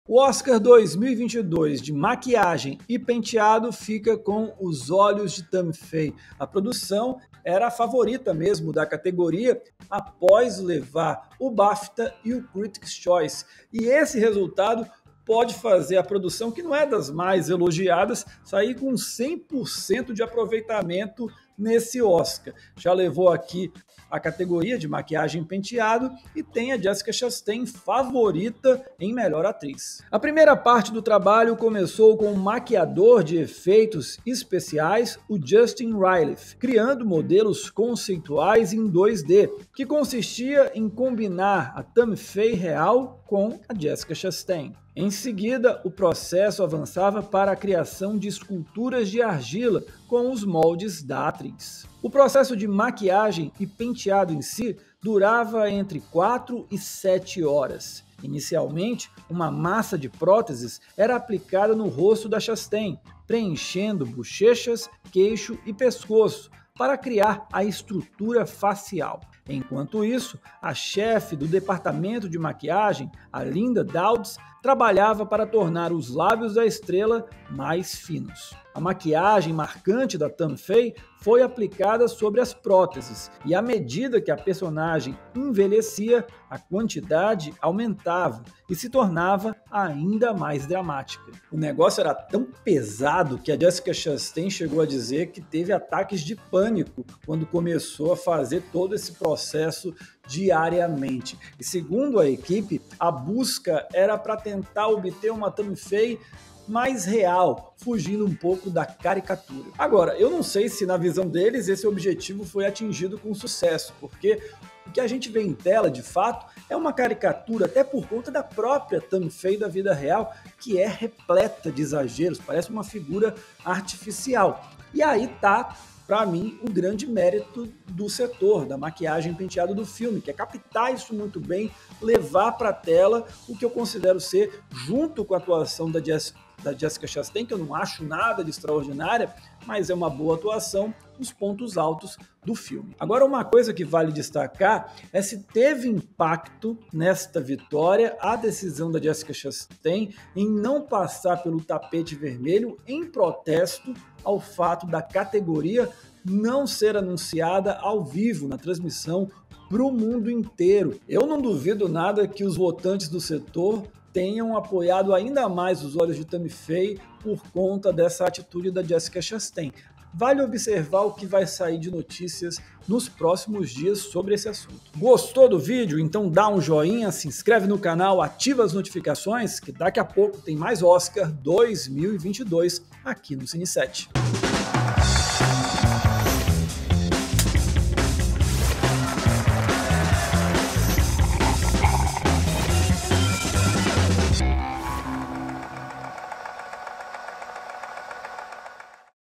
O Oscar 2022 de maquiagem e penteado fica com Os Olhos de Tammy Faye. A produção era a favorita mesmo da categoria após levar o BAFTA e o Critics' Choice. E esse resultado pode fazer a produção, que não é das mais elogiadas, sair com 100% de aproveitamento nesse Oscar. Já levou aqui a categoria de maquiagem e penteado e tem a Jessica Chastain favorita em melhor atriz. A primeira parte do trabalho começou com o maquiador de efeitos especiais, o Justin Riley, criando modelos conceituais em 2D, que consistia em combinar a Tammy Faye real com a Jessica Chastain. Em seguida, o processo avançava para a criação de esculturas de argila com os moldes da atriz. O processo de maquiagem e penteado em si durava entre 4 e 7 horas. Inicialmente, uma massa de próteses era aplicada no rosto da Chastain, preenchendo bochechas, queixo e pescoço, para criar a estrutura facial. Enquanto isso, a chefe do departamento de maquiagem, a Linda Dowds, trabalhava para tornar os lábios da estrela mais finos. A maquiagem marcante da Tammy Faye foi aplicada sobre as próteses, e à medida que a personagem envelhecia, a quantidade aumentava e se tornava ainda mais dramática. O negócio era tão pesado que a Jessica Chastain chegou a dizer que teve ataques de pânico quando começou a fazer todo esse processo diariamente. E segundo a equipe, a busca era para tentar obter uma Tammy Faye mais real, fugindo um pouco da caricatura. Agora, eu não sei se na visão deles esse objetivo foi atingido com sucesso, porque o que a gente vê em tela, de fato, é uma caricatura, até por conta da própria Tammy Faye da vida real, que é repleta de exageros, parece uma figura artificial. E aí tá, para mim, o grande mérito do setor, da maquiagem e penteado do filme, que é captar isso muito bem, levar para a tela o que eu considero ser, junto com a atuação da Jessica Chastain, que eu não acho nada de extraordinária, mas é uma boa atuação, os pontos altos do filme. Agora, uma coisa que vale destacar é se teve impacto nesta vitória a decisão da Jessica Chastain em não passar pelo tapete vermelho em protesto ao fato da categoria não ser anunciada ao vivo na transmissão para o mundo inteiro. Eu não duvido nada que os votantes do setor tenham apoiado ainda mais Os Olhos de Tammy Faye por conta dessa atitude da Jessica Chastain. Vale observar o que vai sair de notícias nos próximos dias sobre esse assunto. Gostou do vídeo? Então dá um joinha, se inscreve no canal, ativa as notificações, que daqui a pouco tem mais Oscar 2022 aqui no Cine7.